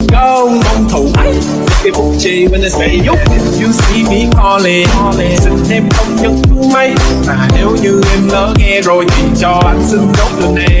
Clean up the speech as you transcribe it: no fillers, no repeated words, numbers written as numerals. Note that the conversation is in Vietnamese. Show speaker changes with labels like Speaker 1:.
Speaker 1: có ngôn thủ cái bút chì bên sẽ giúp you see me calling xin thêm công nhận mấy mà nếu như em lỡ nghe rồi thì cho anh xin chốt đường này.